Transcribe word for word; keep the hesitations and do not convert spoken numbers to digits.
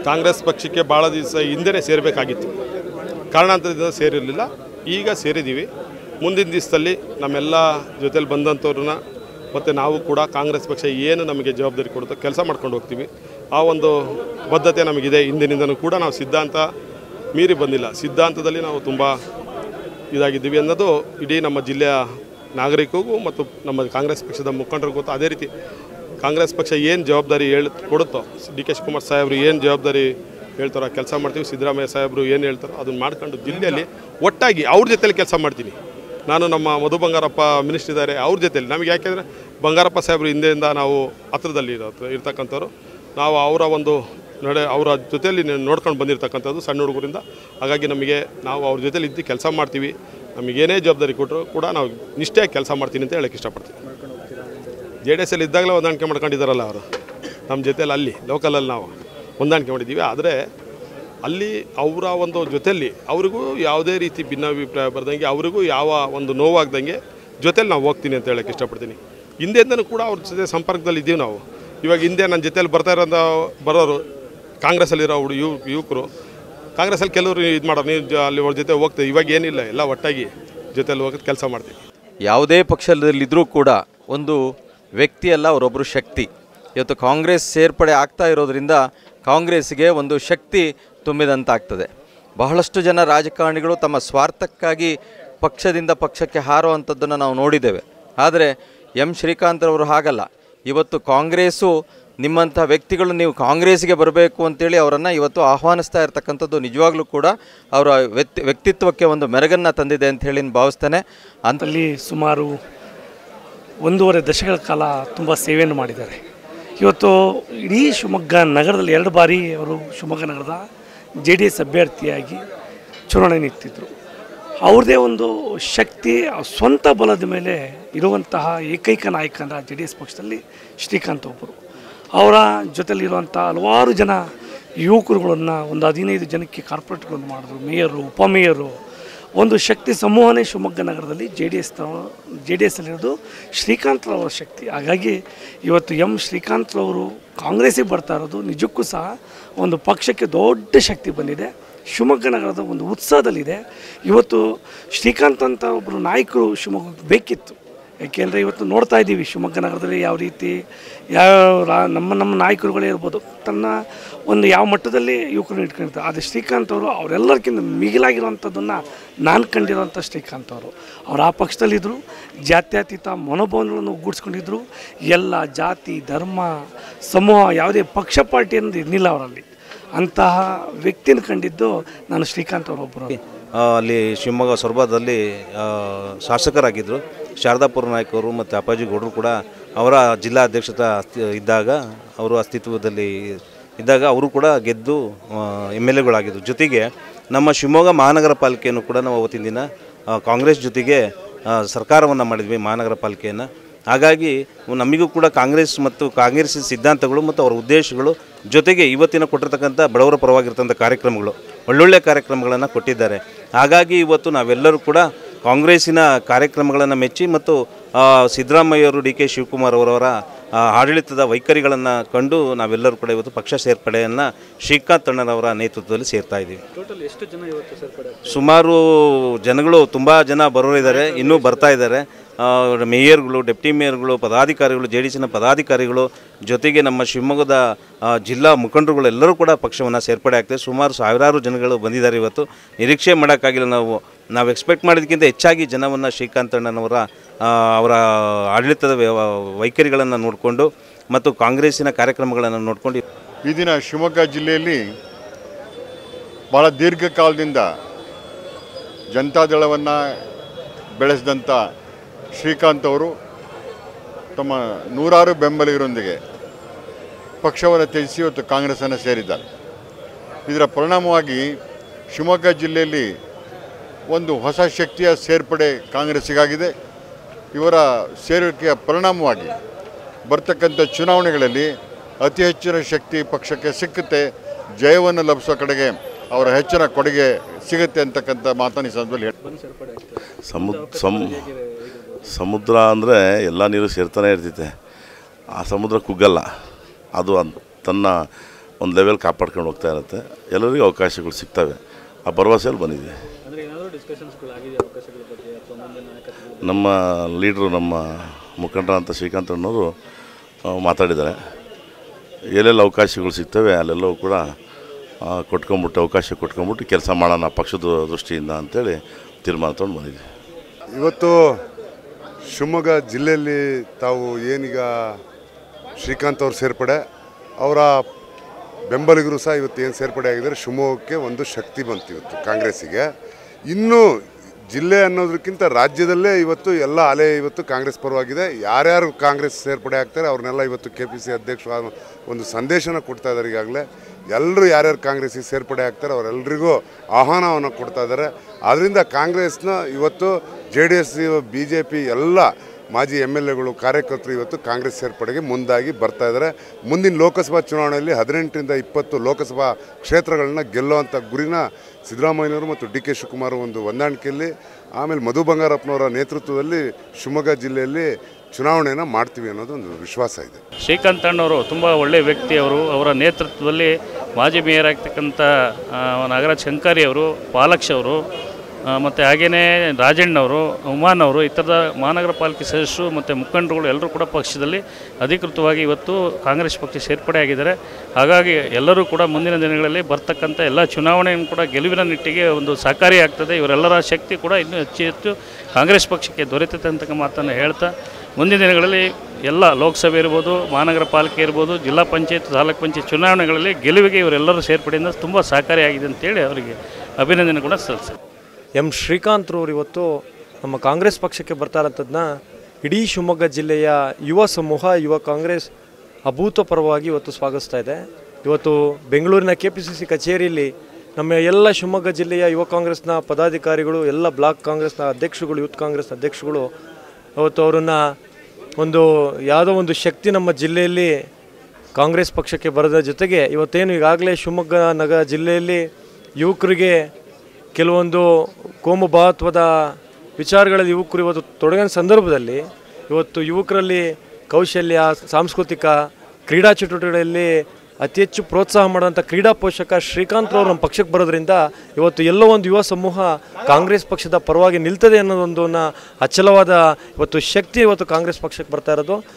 ಕಾಂಗ್ರೆಸ್ ಪಕ್ಷಕ್ಕೆ ಭಾಳ ದಿವಸ ಹಿಂದೆಯೇ ಸೇರಬೇಕಾಗಿತ್ತು, ಕಾರಣಾಂತರದಿಂದ ಸೇರಿರಲಿಲ್ಲ. ಈಗ ಸೇರಿದ್ದೀವಿ. ಮುಂದಿನ ದಿವಸದಲ್ಲಿ ನಮ್ಮೆಲ್ಲ ಜೊತೆಲಿ ಬಂದಂಥವ್ರನ್ನ ಮತ್ತು ನಾವು ಕೂಡ ಕಾಂಗ್ರೆಸ್ ಪಕ್ಷ ಏನು ನಮಗೆ ಜವಾಬ್ದಾರಿ ಕೊಡುತ್ತೋ ಕೆಲಸ ಮಾಡ್ಕೊಂಡು ಹೋಗ್ತೀವಿ. ಆ ಒಂದು ಬದ್ಧತೆ ನಮಗಿದೆ. ಹಿಂದಿನಿಂದನೂ ಕೂಡ ನಾವು ಸಿದ್ಧಾಂತ ಮೀರಿ ಬಂದಿಲ್ಲ. ಸಿದ್ಧಾಂತದಲ್ಲಿ ನಾವು ತುಂಬ ಇದಾಗಿದ್ದೀವಿ ಅನ್ನೋದು ಇಡೀ ನಮ್ಮ ಜಿಲ್ಲೆಯ ನಾಗರಿಕರಿಗೂ ಮತ್ತು ನಮ್ಮ ಕಾಂಗ್ರೆಸ್ ಪಕ್ಷದ ಮುಖಂಡರಿಗೂ ಗೊತ್ತು. ಅದೇ ರೀತಿ ಕಾಂಗ್ರೆಸ್ ಪಕ್ಷ ಏನು ಜವಾಬ್ದಾರಿ ಹೇಳಿ ಕೊಡುತ್ತೋ, ಡಿ ಕೆ ಶಿವಕುಮಾರ್ ಸಾಹೇಬರು ಏನು ಜವಾಬ್ದಾರಿ ಹೇಳ್ತಾರೋ ಕೆಲಸ ಮಾಡ್ತೀವಿ. ಸಿದ್ದರಾಮಯ್ಯ ಸಾಹೇಬರು ಏನು ಹೇಳ್ತಾರೋ ಅದನ್ನು ಮಾಡ್ಕೊಂಡು ಜಿಲ್ಲೆಯಲ್ಲಿ ಒಟ್ಟಾಗಿ ಅವ್ರ ಜೊತೆಲಿ ಕೆಲಸ ಮಾಡ್ತೀನಿ. ನಾನು ನಮ್ಮ ಮಧು ಬಂಗಾರಪ್ಪ ಮಿನಿಸ್ಟರ್ ಇದ್ದಾರೆ, ಅವ್ರ ಜೊತೆಲಿ ನಮಗೆ ಯಾಕೆಂದರೆ ಬಂಗಾರಪ್ಪ ಸಾಹೇಬರು ಹಿಂದೆಯಿಂದ ನಾವು ಹತ್ರದಲ್ಲಿ ಇರ್ತಕ್ಕಂಥವ್ರು. ನಾವು ಅವರ ಒಂದು ನಡೆ ಅವರ ಜೊತೆಯಲ್ಲಿ ನೋಡ್ಕೊಂಡು ಬಂದಿರತಕ್ಕಂಥದ್ದು ಸಣ್ಣ ಹುಡುಗರಿಂದ. ಹಾಗಾಗಿ ನಮಗೆ ನಾವು ಅವ್ರ ಜೊತೆಲಿ ಇದ್ದು ಕೆಲಸ ಮಾಡ್ತೀವಿ. ನಮಗೇನೇ ಜವಾಬ್ದಾರಿ ಕೊಟ್ಟರು ಕೂಡ ನಾವು ನಿಷ್ಠೆಯಾಗಿ ಕೆಲಸ ಮಾಡ್ತೀನಿ ಅಂತ ಹೇಳೋಕ್ಕೆ ಇಷ್ಟಪಡ್ತೀನಿ. ಜೆ ಡಿ ಎಸ್ ಅಲ್ಲಿ ಇದ್ದಾಗಲೇ ಹೊಂದಾಣಿಕೆ ಮಾಡ್ಕೊಂಡಿದ್ದಾರಲ್ಲ ಅವರು ನಮ್ಮ ಜೊತೆಯಲ್ಲಿ, ಅಲ್ಲಿ ಲೋಕಲಲ್ಲಿ ನಾವು ಹೊಂದಾಣಿಕೆ ಮಾಡಿದ್ದೀವಿ. ಆದರೆ ಅಲ್ಲಿ ಅವರ ಒಂದು ಜೊತೆಯಲ್ಲಿ ಅವ್ರಿಗೂ ಯಾವುದೇ ರೀತಿ ಭಿನ್ನಾಭಿಪ್ರಾಯ ಬರ್ದಂಗೆ, ಅವ್ರಿಗೂ ಯಾವ ಒಂದು ನೋವಾಗ್ದಂಗೆ ಜೊತೆಲಿ ನಾವು ಹೋಗ್ತೀನಿ ಅಂತ ಹೇಳೋಕ್ಕೆ ಇಷ್ಟಪಡ್ತೀನಿ. ಹಿಂದೆಯಿಂದನೂ ಕೂಡ ಅವ್ರ ಜೊತೆ ಸಂಪರ್ಕದಲ್ಲಿ ಇದ್ದೀವಿ ನಾವು. ಇವಾಗ ಹಿಂದೆ ನನ್ನ ಜೊತೆಯಲ್ಲಿ ಬರ್ತಾ ಇರೋಂಥ ಬರೋರು ಕಾಂಗ್ರೆಸ್ಸಲ್ಲಿರೋ ಹುಡು ಯುವ ಯುವಕರು ಕಾಂಗ್ರೆಸ್ಸಲ್ಲಿ ಕೆಲವರು ಇದು ಮಾಡೋರು, ನೀವು ಅಲ್ಲಿ ಅವ್ರ ಜೊತೆ ಹೋಗ್ತೀವಿ. ಇವಾಗ ಏನಿಲ್ಲ, ಎಲ್ಲ ಒಟ್ಟಾಗಿ ಜೊತೆಲಿ ಹೋಗೋದು ಕೆಲಸ ಮಾಡ್ತೀವಿ. ಯಾವುದೇ ಪಕ್ಷದಲ್ಲಿದ್ದರೂ ಕೂಡ ಒಂದು ವ್ಯಕ್ತಿಯಲ್ಲ, ಅವರೊಬ್ಬರು ಶಕ್ತಿ. ಇವತ್ತು ಕಾಂಗ್ರೆಸ್ ಸೇರ್ಪಡೆ ಆಗ್ತಾ ಇರೋದ್ರಿಂದ ಕಾಂಗ್ರೆಸ್ಗೆ ಒಂದು ಶಕ್ತಿ ತುಂಬಿದಂತಾಗ್ತದೆ. ಬಹಳಷ್ಟು ಜನ ರಾಜಕಾರಣಿಗಳು ತಮ್ಮ ಸ್ವಾರ್ಥಕ್ಕಾಗಿ ಪಕ್ಷದಿಂದ ಪಕ್ಷಕ್ಕೆ ಹಾರುವಂಥದ್ದನ್ನು ನಾವು ನೋಡಿದ್ದೇವೆ. ಆದರೆ ಎಂ ಶ್ರೀಕಾಂತ್ರವರು ಹಾಗಲ್ಲ. ಇವತ್ತು ಕಾಂಗ್ರೆಸ್ಸು ನಿಮ್ಮಂಥ ವ್ಯಕ್ತಿಗಳು ನೀವು ಕಾಂಗ್ರೆಸ್ಗೆ ಬರಬೇಕು ಅಂತೇಳಿ ಅವರನ್ನು ಇವತ್ತು ಆಹ್ವಾನಿಸ್ತಾ ಇರ್ತಕ್ಕಂಥದ್ದು ನಿಜವಾಗ್ಲೂ ಕೂಡ ಅವರ ವ್ಯಕ್ತಿ ವ್ಯಕ್ತಿತ್ವಕ್ಕೆ ಒಂದು ಮೆರಗನ್ನು ತಂದಿದೆ ಅಂತ ಹೇಳಿ ಭಾವಿಸ್ತೇನೆ. ಅಂತಲ್ಲಿ ಸುಮಾರು ಒಂದೂವರೆ ದಶಕಗಳ ಕಾಲ ತುಂಬ ಸೇವೆಯನ್ನು ಮಾಡಿದ್ದಾರೆ. ಇವತ್ತು ಇಡೀ ಶಿವಮೊಗ್ಗ ನಗರದಲ್ಲಿ ಎರಡು ಬಾರಿ ಅವರು ಶಿವಮೊಗ್ಗ ನಗರದ ಜೆ ಡಿ ಎಸ್ ಅಭ್ಯರ್ಥಿಯಾಗಿ ಚುನಾವಣೆ ನಿಂತಿದ್ದರು. ಅವ್ರದ್ದೇ ಒಂದು ಶಕ್ತಿ, ಸ್ವಂತ ಬಲದ ಮೇಲೆ ಇರುವಂತಹ ಏಕೈಕ ನಾಯಕ ಅಂದರೆ ಜೆ ಡಿ ಎಸ್ ಪಕ್ಷದಲ್ಲಿ ಶ್ರೀಕಾಂತ್ ಒಬ್ಬರು. ಅವರ ಜೊತೆಲಿರುವಂಥ ಹಲವಾರು ಜನ ಯುವಕರುಗಳನ್ನು ಒಂದು ಹದಿನೈದು ಜನಕ್ಕೆ ಕಾರ್ಪೊರೇಟ್ಗಳನ್ನು ಮಾಡಿದ್ರು, ಮೇಯರು, ಉಪಮೇಯರು. ಒಂದು ಶಕ್ತಿ ಸಮೂಹನೇ ಶಿವಮೊಗ್ಗ ನಗರದಲ್ಲಿ J D S J D ಎಸ್ಸಲ್ಲಿರೋದು ಶ್ರೀಕಾಂತ್ರವರ ಶಕ್ತಿ. ಹಾಗಾಗಿ ಇವತ್ತು ಎಂ ಶ್ರೀಕಾಂತ್ರವರು ಕಾಂಗ್ರೆಸ್ಸಿಗೆ ಬರ್ತಾ ಇರೋದು ನಿಜಕ್ಕೂ ಸಹ ಒಂದು ಪಕ್ಷಕ್ಕೆ ದೊಡ್ಡ ಶಕ್ತಿ ಬಂದಿದೆ. ಶಿವಮೊಗ್ಗ ನಗರದ ಒಂದು ಉತ್ಸಾಹದಲ್ಲಿದೆ. ಇವತ್ತು ಶ್ರೀಕಾಂತ್ ಅಂತ ಒಬ್ಬರು ನಾಯಕರು ಶಿವಮೊಗ್ಗಕ್ಕೆ ಬೇಕಿತ್ತು. ಏಕೆಂದರೆ ಇವತ್ತು ನೋಡ್ತಾ ಇದ್ದೀವಿ ಶಿವಮೊಗ್ಗ ನಗರದಲ್ಲಿ ಯಾವ ರೀತಿ ಯಾವ ರಾ ನಮ್ಮ ನಮ್ಮ ನಾಯಕರುಗಳೇ ಇರ್ಬೋದು ತನ್ನ ಒಂದು ಯಾವ ಮಟ್ಟದಲ್ಲಿ ಯುವಕರನ್ನು ಇಟ್ಕೊಂಡಿರ್ತಾರೆ. ಆದರೆ ಶ್ರೀಕಾಂತ್ ಅವರು ಅವರೆಲ್ಲರಿಗಿಂತ ಮಿಗಿಲಾಗಿರುವಂಥದ್ದನ್ನು ನಾನು ಕಂಡಿರುವಂಥ ಶ್ರೀಕಾಂತ್ ಅವರು ಅವರು ಆ ಪಕ್ಷದಲ್ಲಿದ್ದರು. ಜಾತ್ಯತೀತ ಮನೋಭಾವನೆಗಳನ್ನು ಒಗ್ಗೂಡಿಸ್ಕೊಂಡಿದ್ದರು. ಎಲ್ಲ ಜಾತಿ ಧರ್ಮ ಸಮೂಹ ಯಾವುದೇ ಪಕ್ಷ ಪಾರ್ಟಿ ಅನ್ನೋದು ಇರಲಿಲ್ಲ ಅವರಲ್ಲಿ. ಅಂತಹ ವ್ಯಕ್ತಿನ ಕಂಡಿದ್ದು ನಾನು ಶ್ರೀಕಾಂತ್ ಅವರೊಬ್ಬರು. ಅಲ್ಲಿ ಶಿವಮೊಗ್ಗ ಸೊರಬದಲ್ಲಿ ಶಾಸಕರಾಗಿದ್ದರು. ಶಾರದಾಪುರ ನಾಯಕರು ಮತ್ತು ಅಪ್ಪಾಜಿ ಗೌಡರು ಕೂಡ ಅವರ ಜಿಲ್ಲಾ ಅಧ್ಯಕ್ಷತೆ ಅಸ್ತಿ ಇದ್ದಾಗ ಅವರು ಅಸ್ತಿತ್ವದಲ್ಲಿ ಇದ್ದಾಗ ಅವರು ಕೂಡ ಗೆದ್ದು ಎಮ್ ಎಲ್ ಎಗಳಾಗಿದ್ದರು. ಜೊತೆಗೆ ನಮ್ಮ ಶಿವಮೊಗ್ಗ ಮಹಾನಗರ ಪಾಲಿಕೆಯನ್ನು ಕೂಡ ನಾವು ಅವತ್ತಿನ ದಿನ ಕಾಂಗ್ರೆಸ್ ಜೊತೆಗೆ ಸರ್ಕಾರವನ್ನು ಮಾಡಿದ್ವಿ, ಮಹಾನಗರ ಪಾಲಿಕೆಯನ್ನು. ಹಾಗಾಗಿ ನಮಗೂ ಕೂಡ ಕಾಂಗ್ರೆಸ್ ಮತ್ತು ಕಾಂಗ್ರೆಸ್ ಸಿದ್ಧಾಂತಗಳು ಮತ್ತು ಅವರ ಉದ್ದೇಶಗಳು ಜೊತೆಗೆ ಇವತ್ತಿನ ಕೊಟ್ಟಿರ್ತಕ್ಕಂಥ ಬಡವರ ಪರವಾಗಿರ್ತಕ್ಕಂಥ ಕಾರ್ಯಕ್ರಮಗಳು ಒಳ್ಳೊಳ್ಳೆ ಕಾರ್ಯಕ್ರಮಗಳನ್ನು ಕೊಟ್ಟಿದ್ದಾರೆ. ಹಾಗಾಗಿ ಇವತ್ತು ನಾವೆಲ್ಲರೂ ಕೂಡ ಕಾಂಗ್ರೆಸ್ಸಿನ ಕಾರ್ಯಕ್ರಮಗಳನ್ನು ಮೆಚ್ಚಿ ಮತ್ತು ಸಿದ್ದರಾಮಯ್ಯವರು, ಡಿ ಕೆ ಶಿವಕುಮಾರ್ ಅವರವರ ಆಡಳಿತದ ವೈಖರಿಗಳನ್ನು ಕಂಡು ನಾವೆಲ್ಲರೂ ಕೂಡ ಇವತ್ತು ಪಕ್ಷ ಸೇರ್ಪಡೆಯನ್ನು ಶ್ರೀಕಾಂತ್ ಅಣ್ಣನವರ ನೇತೃತ್ವದಲ್ಲಿ ಸೇರ್ತಾ ಇದ್ದೀವಿ. ಟೋಟಲ್ ಎಷ್ಟು ಜನ ಇವತ್ತು ಸೇರ್ಪಡೆ? ಸುಮಾರು ಜನಗಳು ತುಂಬ ಜನ ಬರೋರಿದ್ದಾರೆ, ಇನ್ನೂ ಬರ್ತಾ ಇದ್ದಾರೆ. ಮೇಯರ್ಗಳು, ಡೆಪ್ಟಿ ಮೇಯರ್ಗಳು, ಪದಾಧಿಕಾರಿಗಳು, ಜೆ ಡಿ ಎಸ್ನ ಪದಾಧಿಕಾರಿಗಳು, ಜೊತೆಗೆ ನಮ್ಮ ಶಿವಮೊಗ್ಗದ ಜಿಲ್ಲಾ ಮುಖಂಡರುಗಳು ಎಲ್ಲರೂ ಕೂಡ ಪಕ್ಷವನ್ನು ಸೇರ್ಪಡೆ ಆಗ್ತದೆ. ಸುಮಾರು ಸಾವಿರಾರು ಜನಗಳು ಬಂದಿದ್ದಾರೆ. ಇವತ್ತು ನಿರೀಕ್ಷೆ ಮಾಡೋಕ್ಕಾಗಿಲ್ಲ. ನಾವು ನಾವು ಎಕ್ಸ್ಪೆಕ್ಟ್ ಮಾಡೋದಕ್ಕಿಂತ ಹೆಚ್ಚಾಗಿ ಜನವನ್ನು ಶ್ರೀಕಾಂತ್ ಅಣ್ಣನವರ ಅವರ ಆಡಳಿತದ ವೈಖರಿಗಳನ್ನು ನೋಡಿಕೊಂಡು ಮತ್ತು ಕಾಂಗ್ರೆಸ್ಸಿನ ಕಾರ್ಯಕ್ರಮಗಳನ್ನು ನೋಡಿಕೊಂಡು ಈ ದಿನ ಶಿವಮೊಗ್ಗ ಜಿಲ್ಲೆಯಲ್ಲಿ ಭಾಳ ದೀರ್ಘಕಾಲದಿಂದ ಜನತಾದಳವನ್ನು ಬೆಳೆಸಿದಂಥ ಶ್ರೀಕಾಂತ್ ಅವರು ತಮ್ಮ ನೂರಾರು ಬೆಂಬಲಿಗರೊಂದಿಗೆ ಪಕ್ಷವನ್ನು ತ್ಯಜಿಸಿ ಇವತ್ತು ಕಾಂಗ್ರೆಸ್ಸನ್ನು ಸೇರಿದ್ದಾರೆ. ಇದರ ಪರಿಣಾಮವಾಗಿ ಶಿವಮೊಗ್ಗ ಜಿಲ್ಲೆಯಲ್ಲಿ ಒಂದು ಹೊಸ ಶಕ್ತಿಯ ಸೇರ್ಪಡೆ ಕಾಂಗ್ರೆಸ್ಸಿಗಾಗಿದೆ. ಇವರ ಸೇರಿಕೆಯ ಪರಿಣಾಮವಾಗಿ ಬರ್ತಕ್ಕಂಥ ಚುನಾವಣೆಗಳಲ್ಲಿ ಅತಿ ಹೆಚ್ಚಿನ ಶಕ್ತಿ ಪಕ್ಷಕ್ಕೆ ಸಿಕ್ಕುತ್ತೆ, ಜಯವನ್ನು ಲಭಿಸೋ ಕಡೆಗೆ ಅವರ ಹೆಚ್ಚಿನ ಕೊಡುಗೆ ಸಿಗುತ್ತೆ ಅಂತಕ್ಕಂಥ ಮಾತನ್ನು ಈ ಸಂದರ್ಭದಲ್ಲಿ ಹೇಳಿ. ಸಮುದ್ರ ಸಮುದ್ರ ಅಂದರೆ ಎಲ್ಲ ನೀರು ಸೇರ್ತಾನೆ ಇರ್ತೈತೆ. ಆ ಸಮುದ್ರ ಕುಗ್ಗಲ್ಲ, ಅದು ತನ್ನ ಒಂದು ಲೆವೆಲ್ ಕಾಪಾಡ್ಕೊಂಡು ಹೋಗ್ತಾ ಇರುತ್ತೆ. ಎಲ್ಲರಿಗೂ ಅವಕಾಶಗಳು ಸಿಗ್ತವೆ. ಆ ಭರವಸೆಯಲ್ಲಿ ಬಂದಿದೆ. ನಮ್ಮ ಲೀಡ್ರು, ನಮ್ಮ ಮುಖಂಡರಂತ ಶ್ರೀಕಾಂತಣ್ಣವರು ಮಾತಾಡಿದ್ದಾರೆ. ಎಲ್ಲೆಲ್ಲ ಅವಕಾಶಗಳು ಸಿಗ್ತವೆ ಅಲ್ಲೆಲ್ಲವೂ ಕೂಡ ಕೊಟ್ಕೊಂಬಿಟ್ಟು ಅವಕಾಶ ಕೊಟ್ಕೊಂಬಿಟ್ಟು ಕೆಲಸ ಮಾಡೋಣ ಪಕ್ಷದ ದೃಷ್ಟಿಯಿಂದ ಅಂಥೇಳಿ ತೀರ್ಮಾನ ತೊಗೊಂಡು ಬಂದಿದೆ. ಇವತ್ತು ಶಿವಮೊಗ್ಗ ಜಿಲ್ಲೆಯಲ್ಲಿ ತಾವು ಏನೀಗ ಶ್ರೀಕಾಂತ್ ಅವ್ರ ಸೇರ್ಪಡೆ, ಅವರ ಬೆಂಬಲಿಗರು ಸಹ ಇವತ್ತು ಏನು ಸೇರ್ಪಡೆ ಆಗಿದ್ದಾರೆ, ಶಿವಮೊಗ್ಗಕ್ಕೆ ಒಂದು ಶಕ್ತಿ ಬಂತು ಇವತ್ತು ಕಾಂಗ್ರೆಸ್ಸಿಗೆ. ಇನ್ನೂ ಜಿಲ್ಲೆ ಅನ್ನೋದಕ್ಕಿಂತ ರಾಜ್ಯದಲ್ಲೇ ಇವತ್ತು ಎಲ್ಲ ಅಲೆ ಇವತ್ತು ಕಾಂಗ್ರೆಸ್ ಪರವಾಗಿದೆ. ಯಾರ್ಯಾರು ಕಾಂಗ್ರೆಸ್ ಸೇರ್ಪಡೆ ಆಗ್ತಾರೆ ಅವ್ರನ್ನೆಲ್ಲ ಇವತ್ತು ಕೆ ಪಿ ಸಿ ಅಧ್ಯಕ್ಷರು ಒಂದು ಸಂದೇಶನ ಕೊಡ್ತಾ ಇದ್ದಾರೆ. ಈಗಾಗಲೇ ಎಲ್ಲರೂ ಯಾರ್ಯಾರು ಕಾಂಗ್ರೆಸ್ಸಿಗೆ ಸೇರ್ಪಡೆ ಆಗ್ತಾರೆ ಅವರೆಲ್ಲರಿಗೂ ಆಹ್ವಾನವನ್ನು ಕೊಡ್ತಾ ಇದ್ದಾರೆ. ಆದ್ದರಿಂದ ಕಾಂಗ್ರೆಸ್ನ ಇವತ್ತು J D S, B J P ಎಲ್ಲ ಮಾಜಿ ಎಮ್ ಎಲ್ ಎಗಳು, ಕಾರ್ಯಕರ್ತರು ಇವತ್ತು ಕಾಂಗ್ರೆಸ್ ಸೇರ್ಪಡೆಗೆ ಮುಂದಾಗಿ ಬರ್ತಾ ಇದ್ದಾರೆ. ಮುಂದಿನ ಲೋಕಸಭಾ ಚುನಾವಣೆಯಲ್ಲಿ ಹದಿನೆಂಟರಿಂದ ಇಪ್ಪತ್ತು ಲೋಕಸಭಾ ಕ್ಷೇತ್ರಗಳನ್ನ ಗೆಲ್ಲುವಂಥ ಗುರಿನ ಸಿದ್ದರಾಮಯ್ಯನವರು ಮತ್ತು ಡಿ ಕೆ ಶಿವಕುಮಾರ್ ಒಂದು ಹೊಂದಾಣಿಕೆಯಲ್ಲಿ, ಆಮೇಲೆ ಮಧು ಬಂಗಾರಪ್ಪನವರ ನೇತೃತ್ವದಲ್ಲಿ ಶಿವಮೊಗ್ಗ ಜಿಲ್ಲೆಯಲ್ಲಿ ಚುನಾವಣೆಯನ್ನು ಮಾಡ್ತೀವಿ ಅನ್ನೋದು ಒಂದು ವಿಶ್ವಾಸ ಇದೆ. ಶ್ರೀಕಾಂತಣ್ಣವರು ತುಂಬ ಒಳ್ಳೆಯ ವ್ಯಕ್ತಿ. ಅವರು ಅವರ ನೇತೃತ್ವದಲ್ಲಿ ಮಾಜಿ ಮೇಯರ್ ಆಗ್ತಕ್ಕಂಥ ನಾಗರಾಜ್ ಶಂಕರಿ ಅವರು, ಪಾಲಕ್ಷ ಅವರು, ಮತ್ತು ಹಾಗೆಯೇ ರಾಜಣ್ಣವರು, ಉಮಾನ್ ಅವರು, ಈ ಥರದ ಮಹಾನಗರ ಪಾಲಿಕೆ ಸದಸ್ಯರು ಮತ್ತು ಮುಖಂಡರುಗಳು ಎಲ್ಲರೂ ಕೂಡ ಪಕ್ಷದಲ್ಲಿ ಅಧಿಕೃತವಾಗಿ ಇವತ್ತು ಕಾಂಗ್ರೆಸ್ ಪಕ್ಷ ಸೇರ್ಪಡೆ ಆಗಿದ್ದಾರೆ. ಹಾಗಾಗಿ ಎಲ್ಲರೂ ಕೂಡ ಮುಂದಿನ ದಿನಗಳಲ್ಲಿ ಬರ್ತಕ್ಕಂಥ ಎಲ್ಲ ಚುನಾವಣೆಯನ್ನು ಕೂಡ ಗೆಲುವಿನ ನಿಟ್ಟಿಗೆ ಒಂದು ಸಹಕಾರಿಯಾಗ್ತದೆ. ಇವರೆಲ್ಲರ ಶಕ್ತಿ ಕೂಡ ಇನ್ನೂ ಹೆಚ್ಚು ಹೆಚ್ಚು ಕಾಂಗ್ರೆಸ್ ಪಕ್ಷಕ್ಕೆ ದೊರೆಯುತ್ತೆ ಅಂತಕ್ಕ ಮಾತನ್ನು ಹೇಳ್ತಾ, ಮುಂದಿನ ದಿನಗಳಲ್ಲಿ ಎಲ್ಲ ಲೋಕಸಭೆ ಇರ್ಬೋದು, ಮಹಾನಗರ ಪಾಲಿಕೆ ಇರ್ಬೋದು, ಜಿಲ್ಲಾ ಪಂಚಾಯತ್, ತಾಲೂಕು ಪಂಚಾಯತ್ ಚುನಾವಣೆಗಳಲ್ಲಿ ಗೆಲುವಿಗೆ ಇವರೆಲ್ಲರೂ ಸೇರ್ಪಡೆಯಿಂದ ತುಂಬ ಸಹಕಾರಿಯಾಗಿದೆ ಅಂತೇಳಿ ಅವರಿಗೆ ಅಭಿನಂದನೆ ಕೂಡ ಸಲ್ಲಿಸ್ತಾರೆ. ಎಂ ಶ್ರೀಕಾಂತ್ರವ್ರು ಇವತ್ತು ನಮ್ಮ ಕಾಂಗ್ರೆಸ್ ಪಕ್ಷಕ್ಕೆ ಬರ್ತಾರಂಥದ್ದನ್ನ ಇಡೀ ಶಿವಮೊಗ್ಗ ಜಿಲ್ಲೆಯ ಯುವ ಸಮೂಹ, ಯುವ ಕಾಂಗ್ರೆಸ್ ಅಭೂತಪೂರ್ವವಾಗಿ ಇವತ್ತು ಸ್ವಾಗತಿಸ್ತಾ ಇದೆ. ಇವತ್ತು ಬೆಂಗಳೂರಿನ ಕೆ ಪಿ ಸಿ ಸಿ ಕಚೇರಿಯಲ್ಲಿ ನಮ್ಮ ಎಲ್ಲ ಶಿವಮೊಗ್ಗ ಜಿಲ್ಲೆಯ ಯುವ ಕಾಂಗ್ರೆಸ್ನ ಪದಾಧಿಕಾರಿಗಳು, ಎಲ್ಲ ಬ್ಲಾಕ್ ಕಾಂಗ್ರೆಸ್ನ ಅಧ್ಯಕ್ಷಗಳು, ಯೂತ್ ಕಾಂಗ್ರೆಸ್ನ ಅಧ್ಯಕ್ಷಗಳು ಇವತ್ತು ಅವರನ್ನು ಒಂದು ಯಾವುದೋ ಒಂದು ಶಕ್ತಿ ನಮ್ಮ ಜಿಲ್ಲೆಯಲ್ಲಿ ಕಾಂಗ್ರೆಸ್ ಪಕ್ಷಕ್ಕೆ ಬರೋದ್ರ ಜೊತೆಗೆ ಇವತ್ತೇನು ಈಗಾಗಲೇ ಶಿವಮೊಗ್ಗ ನಗರ ಜಿಲ್ಲೆಯಲ್ಲಿ ಯುವಕರಿಗೆ ಕೆಲವೊಂದು ಕೋಮು ಭಾವತ್ವದ ವಿಚಾರಗಳಲ್ಲಿ ಯುವಕರು ಇವತ್ತು ತೊಡಗಿನ ಸಂದರ್ಭದಲ್ಲಿ ಇವತ್ತು ಯುವಕರಲ್ಲಿ ಕೌಶಲ್ಯ, ಸಾಂಸ್ಕೃತಿಕ, ಕ್ರೀಡಾ ಚಟುವಟಿಕೆಗಳಲ್ಲಿ ಅತಿ ಹೆಚ್ಚು ಪ್ರೋತ್ಸಾಹ ಮಾಡುವಂಥ ಕ್ರೀಡಾ ಪೋಷಕ ಶ್ರೀಕಾಂತ್ರವರು ನಮ್ಮ ಪಕ್ಷಕ್ಕೆ ಬರೋದ್ರಿಂದ ಇವತ್ತು ಎಲ್ಲೋ ಒಂದು ಯುವ ಸಮೂಹ ಕಾಂಗ್ರೆಸ್ ಪಕ್ಷದ ಪರವಾಗಿ ನಿಲ್ತದೆ ಅನ್ನೋದೊಂದನ್ನು ಅಚಲವಾದ ಇವತ್ತು ಶಕ್ತಿ ಇವತ್ತು ಕಾಂಗ್ರೆಸ್ ಪಕ್ಷಕ್ಕೆ ಬರ್ತಾ ಇರೋದು.